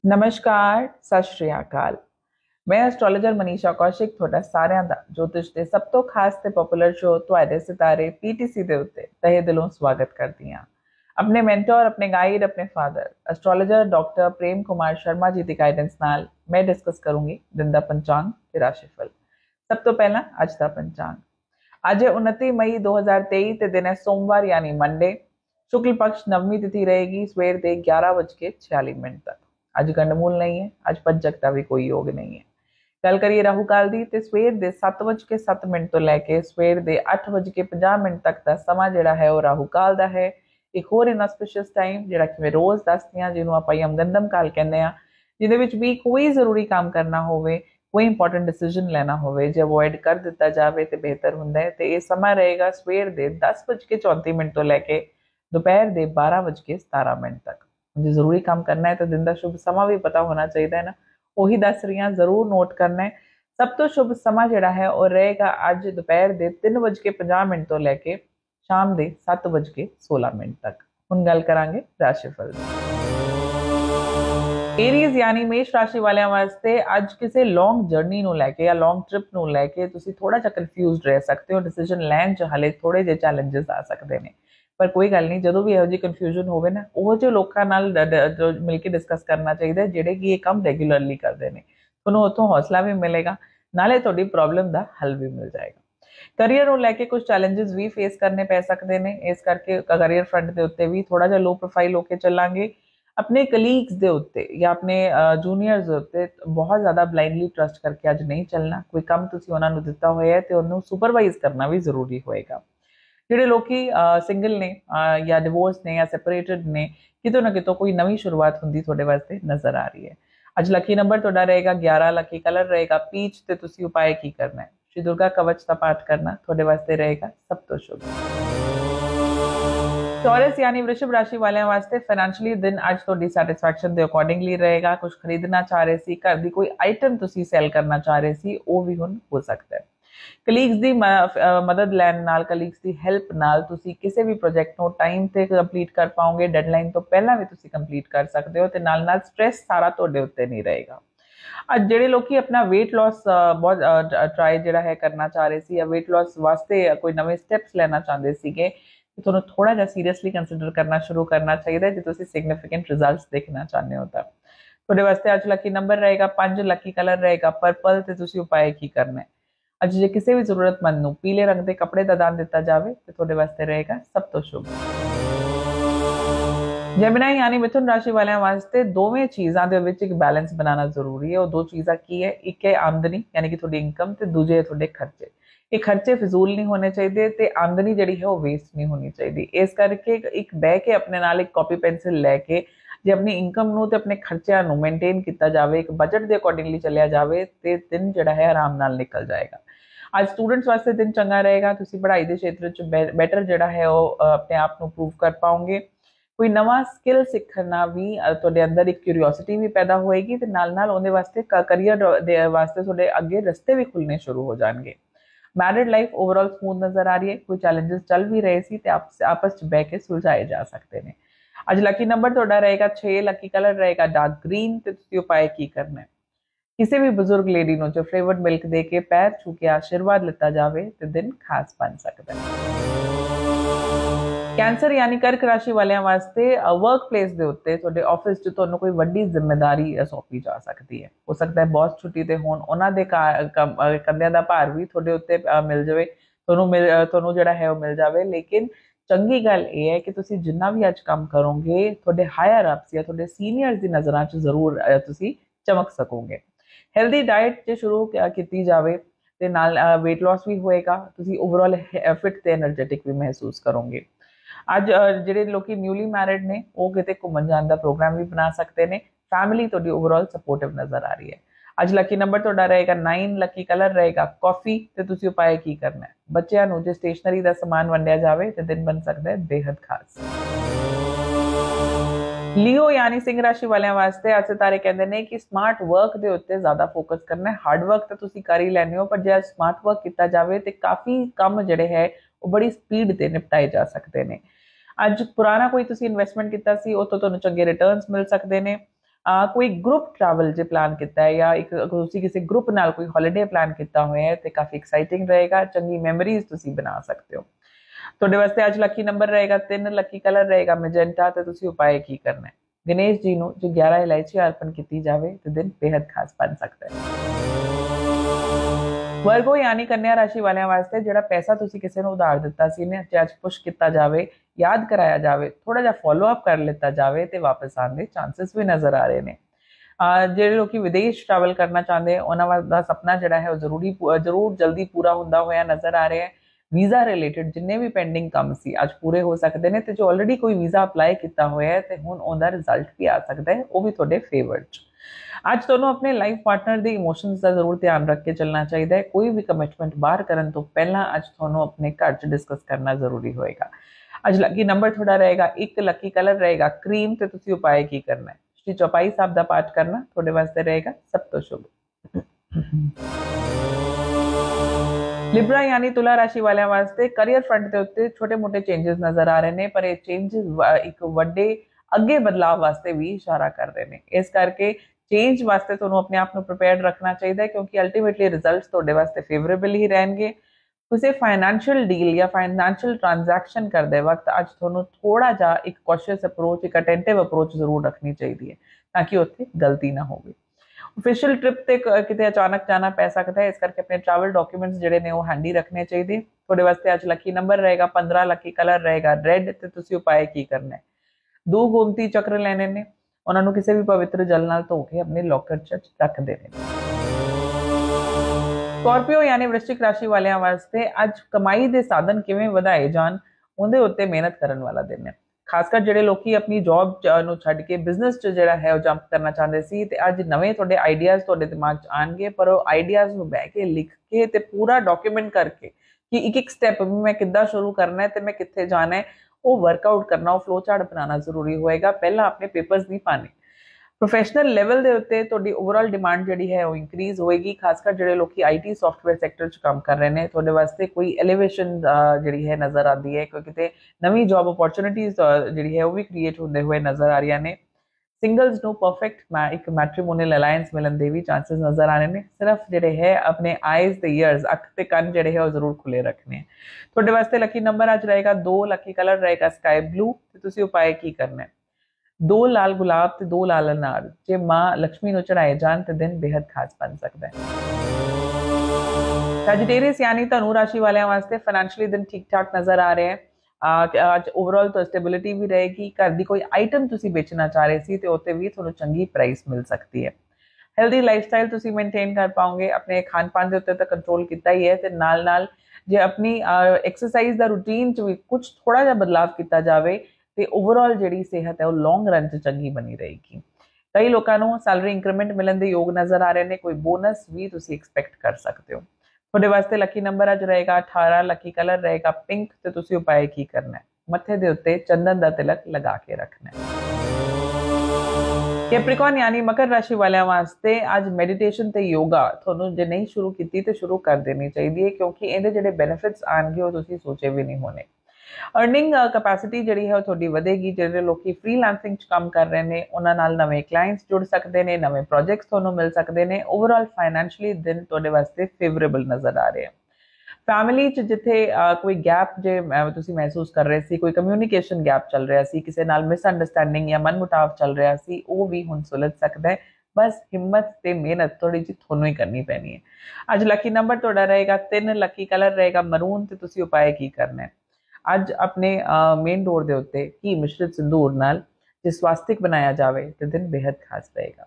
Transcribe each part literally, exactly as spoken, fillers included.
नमस्कार, सत श्री अकाल। मैं एस्ट्रोलॉजर मनीषा कौशिक ਤੁਹਾਡਾ ਸਾਰਿਆਂ ਦਾ ਜੋਤਿਸ਼ ਦੇ ਸਭ ਤੋਂ ਖਾਸ ਤੇ ਪਪੂਲਰ ਸ਼ੋ ਤੁਹਾਡੇ ਸਿਤਾਰੇ ਪੀਟੀਸੀ ਦੇ ਉੱਤੇ ਤਹਿ ਦਿਲੋਂ ਸਵਾਗਤ ਕਰਦੀ ਹਾਂ। ਆਪਣੇ ਮੈਂਟਰ, ਆਪਣੇ ਗਾਈਡ, ਆਪਣੇ father astrologer doctor Prem Kumar Sharma ji ਦੀ ਗਾਈਡੈਂਸ ਨਾਲ ਮੈਂ ਡਿਸਕਸ ਕਰੂੰਗੀ ਦਿਨ ਦਾ ਪੰਚਾਂਗ ਤੇ ਰਾਸ਼ੀਫਲ। ਸਭ ਤੋਂ ਪਹਿਲਾਂ ਅੱਜ ਦਾ ਪੰਚਾਂਗ। ਅੱਜ उनतीस मई दो हज़ार तेईस ਤੇ ਦਿਨ ਹੈ ਸੋਮਵਾਰ ਯਾਨੀ ਮੰਡੇ। शुक्ल पक्ष नवमी तिथि रहेगी सवेर के ग्यारह बज के छियाली मिनट तक। अज गंडमूल नहीं है, अज पंचक का भी कोई योग नहीं है। गल करिए राहु काल की तो सवेर के सत्त बज के सत्त मिनट तो लैके सवेर के अठ बज के पचास मिनट तक का समा जोड़ा है वह राहु काल का है। एक होर इनऑस्पिशियस टाइम जोड़ा कि मैं रोज़ दसदी हाँ, जिन्होंने आप यमगंदम काल कहते हैं, जिहदे भी कोई जरूरी काम करना होवे, कोई इंपॉर्टेंट डिसीजन लेना होवे, जो अवॉइड कर दिता जाए तो बेहतर होंदा है। तो यह समा रहेगा सवेर के दस बज के चौंती मिनट तो लैके दोपहर के बारह बज के सतारा मिनट तक। जो जरूरी काम करना है तो दिन का शुभ समा भी पता होना चाहिए है ना, वही दस रही हैं, जरूर नोट करना है। सब तो शुभ समा जोड़ा है और रहेगा अज दोपहर के तीन बज के पचास मिनट तो लैके शाम के सत्त बज के सोलह मिनट तक। हुण गल करांगे राशिफल दी। एरीज यानी मेष राशि वाले वास्ते अज किसी लॉन्ग जर्नी नूं लैके या लॉन्ग ट्रिप नूं लैके तुसीं थोड़ा जिहा कन्फ्यूज़ड रह सकते हो। डिसीजन लैन च हाले थोड़े जे चैलेंजेस आ सकते हैं, पर कोई गल नहीं, जो भी यहो जी कन्फ्यूजन हो ना, वो जो लोगों नाल जो मिल के डिस्कस करना चाहिए जेडे कि ये काम रेगुलरली करते हैं। तुहानूं उत्थों हौसला भी मिलेगा, नाले तुहाडी प्रॉब्लम का हल भी मिल जाएगा। करियर को लैके कुछ चैलेंजेस भी फेस करने पै सकते हैं, इस करके करियर फ्रंट के उत्ते भी थोड़ा जिहा लो प्रोफाइल होकर चलांगे। अपने कलीग्स के उत्ते या अपने जूनीयर्स के उत्ते बहुत ज़्यादा ब्लाइंडली ट्रस्ट करके अज नहीं चलना। कोई काम तुसीं उन्हां नूं दिता होया है तो उन्होंने सुपरवाइज करना भी जरूरी होएगा। ਜਿਹੜੇ ਲੋਕੀ ਸਿੰਗਲ ਨੇ ਜਾਂ ਡਿਵੋਰਸ ਨੇ ਜਾਂ ਸੈਪਰੇਟਡ ਨੇ, ਕਿਤੋਂ ਨਾ ਕਿਤੋਂ ਕੋਈ ਨਵੀਂ ਸ਼ੁਰੂਆਤ ਹੁੰਦੀ ਤੁਹਾਡੇ ਵਾਸਤੇ ਨਜ਼ਰ ਆ ਰਹੀ ਹੈ। ਅੱਜ ਲੱਕੀ ਨੰਬਰ ਤੁਹਾਡਾ ਰਹੇਗਾ ਗਿਆਰਾਂ, ਲੱਕੀ ਕਲਰ ਰਹੇਗਾ ਪੀਚ ਤੇ ਤੁਸੀਂ ਉਪਾਅ ਕੀ ਕਰਨਾ ਹੈ? ਸ਼੍ਰੀ ਦੁਰਗਾ ਕਵਚ ਦਾ ਪਾਠ ਕਰਨਾ ਤੁਹਾਡੇ ਵਾਸਤੇ ਰਹੇਗਾ ਸਭ ਤੋਂ ਸ਼ੁਭ। टॉरस यानी वृषभ राशि वाले वास्ते फाइनैंशियली दिन अज थोड़ी सैटिस्फैक्शन के अकॉर्डिंगली रहेगा। कुछ खरीदना चाह रहे सी, घर की कोई आइटम तुसी सैल करना चाह रहे सी, वो भी हुण हो सकता है। कलीग्स की मदद लैन नाल, कलीग्स की हेल्प नाल तुसी किसी भी प्रोजेक्ट को टाइम ते कंप्लीट कर पाओगे। डेडलाइन तो पहला भी तुसी कंप्लीट कर सकते हो ते नाल नाल स्ट्रेस सारा तुहाडे उत्ते नहीं रहेगा। अज जिहड़े लोग अपना वेट लॉस बहुत ट्राई जिहड़ा है करना चाह रहे सी या वेट लॉस वास्ते कोई नवे स्टैप्स लेना चाहते सीगे, तो थोड़ा जिहा सीरियसली कंसीडर करना शुरू करना चाहिए जो तुसीं सिग्निफिकेंट रिजल्ट्स देखना चाहते हो। तो तुहाडे वास्ते अज लकी नंबर रहेगा पांच, लकी कलर रहेगा पर्पल ते तुसीं उपाय की करना है? अज जे किसी भी जरूरतमंद नूं पीले रंग के कपड़े का दान दिता जाए तो तुहाडे वास्ते रहेगा सब तो शुभ। जैमिनाई यानी मिथुन राशि वाले वास्ते दोवें चीज़ों के विच एक बैलेंस बनाना जरूरी है। और दो चीज़ां की है, एक है आमदनी यानी कि थोड़ी इनकम ते दूजे है थोड़े खर्चे। ये खर्चे फिजूल नहीं होने चाहिए ते आमदनी जिहड़ी है वो वेस्ट नहीं होनी चाहिए। इस करके एक बह के अपने नाल एक कॉपी पेंसिल लैके जे अपनी इनकम नूं ते अपने खर्चों नूं मेनटेन किया जाए, एक बजट के अकॉर्डिंगली चलिया जाए तो दिन जिहड़ा है आराम नाल निकल जाएगा। आज स्टूडेंट्स वास्ते दिन चंगा रहेगा। तुसीं पढ़ाई के क्षेत्र च बैटर जिहड़ा है वो अपने आप को प्रूव कर पाओगे। कोई नवा स्किल सीखना भी तुहाडे अंदर एक क्यूरियोसिटी भी पैदा होएगी ते नाल नाल उहदे वास्ते करियर दे वास्ते तुहाडे अगे रस्ते भी खुलने शुरू हो जाएंगे। मैरिड लाइफ ओवरऑल स्मूथ नजर आ रही है। कोई चैलेंजेस चल भी रहे सी ते आपस आपस च बह के सुलझाए जा सकते हैं। अज लकी नंबर तुहाडा रहेगा छे, लकी कलर रहेगा डार्क ग्रीन ते तुसीं उपाय की करना है? किसी भी बुजुर्ग लेडी नूं जो फ्लेवर्ड मिल्क दे के पैर छू के आशीर्वाद लिता जाए तो दिन खास बन सकता है। कैंसर यानी कर्क राशि वाले वास्ते वर्क प्लेस के उत्ते तुहाडे ऑफिस च तुहानूं कोई वड्डी जिम्मेदारी सौंपी जा सकती है। हो सकता है बॉस छुट्टी ते होण, उन्हां दे कंधियां दा भार भी तुहाडे उत्ते मिल जाए, तुहानूं मिल तुहानूं जिहड़ा है वो मिल जाए। लेकिन चंगी गल ये है कि तुसीं जिन्ना भी अज काम करोगे तुहाडे हायर अप्स या तुहाडे सीनियर्स दी नज़रां च जरूर तुसीं चमक सकोगे। हेल्दी डाइट जो शुरू की जाए तो नाल वेट लॉस भी होएगा। तुसीं ओवरऑल फिट ते एनर्जेटिक भी महसूस करोगे। अज जिहड़े लोग न्यूली मैरिड ने वो किते घूमन जाने का प्रोग्राम भी बना सकते हैं। फैमिली तुहाडी ओवरऑल सपोर्टिव नज़र आ रही है। अज लकी नंबर तुहाडा रहेगा नाइन, लकी कलर रहेगा कॉफी ते तुसीं उपाय की करना है? बच्चों नूं जे स्टेशनरी का समान वंडिया जाए तो दिन बन सकता है बेहद खास। लियो यानी सिंह राशि वाले वास्ते आज सितारे कहते हैं कि स्मार्ट वर्क के उत्ते ज़्यादा फोकस करना है। हार्ड वर्क तो तुसीं कर ही लैंदे हो, पर जो स्मार्ट वर्क किया जाए तो काफ़ी काम जिहड़े है वो बड़ी स्पीड से निपटाए जा सकते हैं। अज पुराना कोई तुसीं इन्वेस्टमेंट किया सी, उस तो तुहानूं चंगे रिटर्नस मिल सकते हैं। आ, कोई ग्रुप ट्रैवल जो प्लान किया है या एक तुसी किसी ग्रुप नाल कोई हॉलीडे प्लान किया हुआ है तो काफ़ी एक्साइटिंग रहेगा, चंगी मैमरीज तुसी बना सकते हो। ਤੁਹਾਡੇ ਵਾਸਤੇ ਅੱਜ ਲੱਕੀ ਨੰਬਰ ਰਹੇਗਾ तीन, ਲੱਕੀ ਕਲਰ ਰਹੇਗਾ ਮੈਜੈਂਟਾ ਤੇ ਤੁਸੀਂ ਉਪਾਅ ਕੀ ਕਰਨਾ ਹੈ। ਗਣੇਸ਼ ਜੀ ਨੂੰ ਜੇ ग्यारह ਇਲਾਇਚੀ ਅਰਪਣ ਕੀਤੀ ਜਾਵੇ ਤੇ ਦਿਨ ਬੇहद ਖਾਸ ਬਣ ਸਕਦਾ ਹੈ। ਵਰਗੋ यानी कन्या राशि वालियां वास्ते ਜਿਹੜਾ ਪੈਸਾ ਤੁਸੀਂ ਕਿਸੇ ਨੂੰ ਉਧਾਰ ਦਿੱਤਾ ਸੀ ਨੇ ਤੇ ਅੱਜ ਪੁਸ਼ ਕੀਤਾ ਜਾਵੇ, ਯਾਦ ਕਰਾਇਆ ਜਾਵੇ, ਥੋੜਾ ਜਿਹਾ ਫੋਲੋ ਅਪ ਕਰ ਲਿੱਤਾ ਜਾਵੇ ਤੇ ਵਾਪਸ ਆਉਣ ਦੇ ਚਾਂਸਸ ਵੀ ਨਜ਼ਰ ਆ ਰਹੇ ਨੇ। ਜਿਹੜੇ ਲੋਕੀ ਵਿਦੇਸ਼ ਟਰੈਵਲ ਕਰਨਾ ਚਾਹੁੰਦੇ ਉਹਨਾਂ ਦਾ ਸੁਪਨਾ ਜਿਹੜਾ ਹੈ ਉਹ ਜ਼ਰੂਰੀ ਜ਼ਰੂਰ ਜਲਦੀ ਪੂਰਾ ਹੁੰਦਾ ਹੋਇਆ ਨਜ਼ਰ ਆ ਰਿਹਾ ਹੈ। ਵੀਜ਼ਾ ਰਿਲੇਟਡ ਜਿੰਨੇ ਵੀ ਪੈਂਡਿੰਗ ਕੰਮ ਸੀ ਅੱਜ ਪੂਰੇ ਹੋ ਸਕਦੇ ਨੇ ਤੇ ਜੋ ਆਲਰੇਡੀ ਕੋਈ ਵੀਜ਼ਾ ਅਪਲਾਈ ਕੀਤਾ ਹੋਇਆ ਹੈ ਤੇ ਹੁਣ ਉਹਦਾ ਰਿਜ਼ਲਟ ਵੀ ਆ ਸਕਦਾ ਹੈ, ਉਹ ਵੀ ਤੁਹਾਡੇ ਫੇਵਰ 'ਚ। ਅੱਜ ਤੁਹਾਨੂੰ ਆਪਣੇ ਲਾਈਫ ਪਾਰਟਨਰ ਦੇ ਇਮੋਸ਼ਨਸ ਦਾ ਜ਼ਰੂਰ ਧਿਆਨ ਰੱਖ ਕੇ ਚੱਲਣਾ ਚਾਹੀਦਾ ਹੈ। ਕੋਈ ਵੀ ਕਮਿਟਮੈਂਟ ਬਾਹਰ ਕਰਨ ਤੋਂ ਪਹਿਲਾਂ ਅੱਜ ਤੁਹਾਨੂੰ ਆਪਣੇ ਘਰ 'ਚ ਡਿਸਕਸ ਕਰਨਾ ਜ਼ਰੂਰੀ ਹੋਏਗਾ। ਅੱਜ ਲੱਕੀ ਨੰਬਰ ਤੁਹਾਡਾ ਰਹੇਗਾ ਇੱਕ, ਲੱਕੀ ਕਲਰ ਰਹੇਗਾ ਕਰੀਮ ਤੇ ਤੁਸੀਂ ਉਪਾਅ ਕੀ ਕਰਨਾ ਹੈ। ਸ਼੍ਰੀ ਚੌਪਾਈ ਸਾਹਿਬ ਦਾ ਪਾਠ ਕਰਨਾ ਤੁਹਾਡੇ ਵਾਸਤੇ ਰਹੇਗਾ ਸਭ ਤੋਂ ਸ਼ੁਭ। लिब्रा यानी तुला राशि वालियां वास्ते करियर फ्रंट के उत्ते छोटे मोटे चेंजेस नजर आ रहे हैं, पर ये चेंजेस एक वड्डे अगे बदलाव वास्ते भी इशारा कर रहे हैं। इस करके चेंज वास्ते तुहानूं अपने आप को प्रिपेयर्ड रखना चाहिए क्योंकि अल्टीमेटली रिजल्ट्स तुहाडे वास्ते फेवरेबल ही रहेंगे। किसी फाइनैशियल डील या फाइनैशियल ट्रांजैक्शन करते वक्त अज तुहानूं थोड़ा जा एक कॉशियस अप्रोच, एक अटेंटिव अप्रोच जरूर रखनी चाहिए ताकि उत्थे गलती ना हो। ऑफिशियल ट्रिप ते किते अचानक जाना पै सकता है, इस करके अपने ट्रैवल डॉक्यूमेंट्स जिहड़े ने वो हैंडी रखने चाहिए। थोड़े वास्ते अज लकी नंबर रहेगा पंद्रह, लकी कलर रहेगा रेड ते तुसीं उपाय की करना है। दो गोमती चक्र लेने ने, उन्हां नूं किसी भी पवित्र जल नाल धो के अपने लॉकर च रख देने। स्कॉर्पियो यानी वृश्चिक राशि वालियां वास्ते अज कमाई दे साधन किवें वधाए जाण उहदे उत्ते मेहनत करन वाला दिन है। खासकर ਜਿਹੜੇ ਲੋਕੀ ਆਪਣੀ ਜੌਬ ਨੂੰ ਛੱਡ ਕੇ ਬਿਜ਼ਨਸ 'ਚ ਜਿਹੜਾ ਹੈ ਉਹ ਜੰਪ ਕਰਨਾ ਚਾਹੁੰਦੇ ਸੀ ਤੇ ਅੱਜ ਨਵੇਂ ਤੁਹਾਡੇ ਆਈਡੀਆਜ਼ ਤੁਹਾਡੇ ਦਿਮਾਗ 'ਚ ਆਣਗੇ, ਪਰ ਉਹ ਆਈਡੀਆਜ਼ ਨੂੰ ਬਹਿ ਕੇ ਲਿਖ ਕੇ ਤੇ ਪੂਰਾ ਡਾਕੂਮੈਂਟ ਕਰਕੇ ਕਿ ਇੱਕ ਇੱਕ ਸਟੈਪ ਮੈਂ ਕਿੱਦਾਂ ਸ਼ੁਰੂ ਕਰਨਾ ਹੈ ਤੇ ਮੈਂ ਕਿੱਥੇ ਜਾਣਾ ਹੈ ਉਹ ਵਰਕਆਊਟ ਕਰਨਾ, ਉਹ ਫਲੋ ਚਾਰਟ ਬਣਾਉਣਾ ਜ਼ਰੂਰੀ ਹੋਏਗਾ। ਪਹਿਲਾਂ ਆਪਣੇ ਪੇਪਰਸ ਨਹੀਂ ਪਾਣੇ। प्रोफेशनल लेवल के उत्ते तुहाडी ओवरऑल डिमांड जिहड़ी है वो इंक्रीज होएगी। खासकर जिहड़े लोग आई टी सॉफ्टवेयर सैक्टर च काम कर रहे हैं तुहाडे वास्ते कोई एलिवेशन जिहड़ी है नज़र आती है, कोई किते नवी जॉब अपॉर्चुनिटीज़ जिहड़ी है वो भी क्रिएट होंदे हुए नज़र आ रही ने। सिंगल्स नूं परफेक्ट एक मैट्रीमोनियल अलायंस मिलन दे भी चांसेस नज़र आ रहे हैं। सिर्फ जिहड़े है अपने आइज़ ते ईयर्स, अख ते कंन जिहड़े है वो जरूर खुले रखने। तुहाडे वास्ते लकी नंबर अज रहेगा दो, लकी कलर रहेगा स्काई ब्लू ते तुसीं उपाय की करना है। दो लाल गुलाब ते दो लाल अनार जे मां लक्ष्मी नूं चढ़ाए जान ते दिन बेहद खास बन सकता है। सैजिटेरियस यानी धनु राशि वालियां वास्ते फाइनैशियली दिन ठीक ठाक नजर आ रहे हैं। आज ओवरऑल तो स्टेबिलिटी भी रहेगी। घर की कोई आइटम तुसीं बेचना चाह रहे सी ते उत्ते भी तुहानूं चंगी प्राइस मिल सकती है। हेल्दी लाइफस्टाइल तुसीं मेनटेन कर पाओगे। अपने खान पान के उत्ते तो कंट्रोल किया ही है ते नाल नाल जे अपनी एक्सरसाइज का रूटीन च भी कुछ थोड़ा जिहा बदलाव किया जाए तो ओवरऑल जिहड़ी सेहत है वो लॉन्ग रन च चंगी बनी रहेगी। कई लोगों को सैलरी इंक्रीमेंट मिलने के योग नज़र आ रहे हैं। कोई बोनस भी तुसीं एक्सपैक्ट कर सकते हो। तुहाडे वास्ते लकी नंबर अज रहेगा अठारह, लकी कलर रहेगा पिंक ते तुसीं उपाय की करना है। मत्थे दे उत्ते चंदन दा तिलक लगा के रखना है। कैप्रिकॉन यानी मकर राशि वालियां वास्ते अज मैडिटेशन ते योगा तुहानूं जे नहीं शुरू कीती ते शुरू कर देनी चाहिए क्योंकि इहदे जिहड़े बेनिफिट्स आएंगे वो तुसीं सोचे भी नहीं होने। अर्निंग कैपेसिटी जिहड़ी है थोड़ी वधेगी। जिहड़े लोग फ्रीलांसिंग च काम कर रहे हैं उन्हां नाल नवे क्लाइंट्स जुड़ सकते हैं, नवे प्रोजेक्ट्स तुहानूं मिल सकते हैं। ओवरऑल फाइनैशियली दिन तुहाडे वास्ते फेवरेबल नज़र आ रहे हैं। फैमिली च जिथे कोई गैप जे तुसीं महसूस कर रहे सी, कोई कम्यूनीकेशन गैप चल रहा सी, किसी नाल मिसअंडरस्टैंडिंग या मनमुटाव चल रहा सी, वो भी हुण सुलझ सकता है। बस हिम्मत ते मेहनत थोड़ी जी थोनों ही करनी पैनी है। अज लकी नंबर तुहाडा रहेगा तीन, लकी कलर रहेगा मरून ते तुसीं उपाय की करना है। अज अपने मेन डोर के उत्ते घी मिश्रित सिंदूर नाल जे स्वास्तिक बनाया जाए तो दिन बेहद खास रहेगा।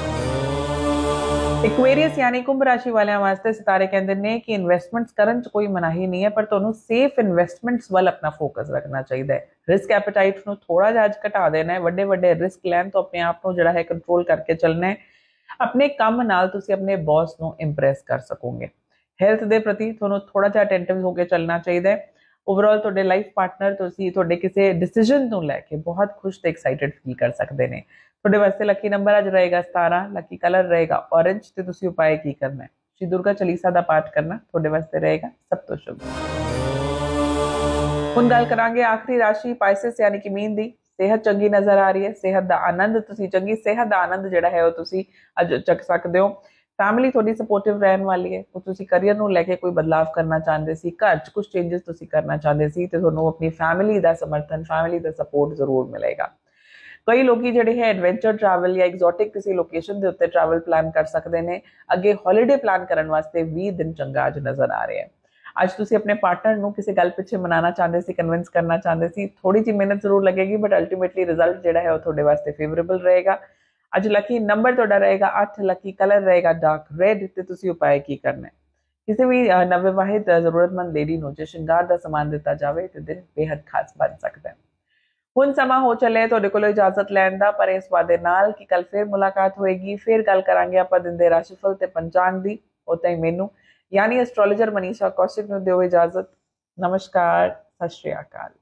एक्वेरियस यानी कुंभ राशि वालियां वास्ते सितारे कहते हैं कि इन्वेस्टमेंट्स करन च कोई मनाही नहीं है, पर तुहानूं सेफ इन्वेस्टमेंट्स वाल अपना फोकस रखना चाहिए है। रिस्क एपेटाइट नूं थोड़ा जिहा अज घटा देना है। वड्डे वड्डे रिस्क लैन तो अपने आप को जिहड़ा है कंट्रोल करके चलना है। अपने काम नाल तुसीं अपने बॉस नूं इंप्रैस कर सकोगे। हैल्थ के प्रति तुहानूं थोड़ा जिहा अटेंटिव होकर चलना चाहिए है। ओवरऑल तुहाडे लाइफ पार्टनर तुसीं तुहाडे किसी डिसीजन नूं लैके बहुत खुश ते एक्साइटेड फील कर सकते हैं। तुहाडे वास्ते लकी नंबर अज रहेगा सतारह, लकी कलर रहेगा ऑरेंज ते तुसीं उपाय की करना है। श्री दुर्गा चालीसा का पाठ करना तुहाडे वास्ते रहेगा सब तो शुभ। हुण गल करांगे आखिरी राशि पाइसिस यानी कि मीन दी। सेहत चंगी नज़र आ रही है, सेहत का आनंद तुसी चंगी सेहत का आनंद जिहड़ा है वो तुसी अज चक सकते हो। फैमिली थोड़ी सपोर्टिव रहने वाली है, तुसी करियर नूं लैके कोई बदलाव करना चाहते सी, घर च कुछ चेंजेस तुसी करना चाहते सी, ते तुहानूं अपनी फैमिली का समर्थन, फैमिली का सपोर्ट जरूर मिलेगा। कई लोग जिहड़े है एडवेंचर ट्रैवल या एग्जॉटिक किसी लोकेशन के उत्ते ट्रैवल प्लान कर सकते हैं। अगे हॉलीडे प्लान करने वास्ते भी दिन चंगा अज नज़र आ रहे हैं। अज तुसी अपने पार्टनर नूं किसी गल पिछे मनाना चाहते सी, कन्विंस करना चाहते सी, थोड़ी जी मेहनत जरूर लगेगी बट अल्टीमेटली रिजल्ट जिहड़ा है वो तुहाडे वास्ते फेवरेबल रहेगा। अज लकी नंबर तुहाडा रहेगा अठ, लकी कलर रहेगा डार्क रेड, ते तुसी उपाय की करना है। किसी भी नवविवाहित जरूरतमंद लेडी नूं जे श्रृंगार का समान दिता जाए तो दिन बेहद खास बन सकता है। हुण समा हो चले तुहाडे कोलों इजाजत लैण दा, पर इस वादे नाल कि कल फिर मुलाकात होएगी, फिर गल करांगे आपां दिन दे राशिफल ते पंचांग दी। उतां ही मैनू यानी एस्ट्रोलॉजर मनीषा कौशिक नूं दिओ इजाजत। नमस्कार, सत श्री अकाल।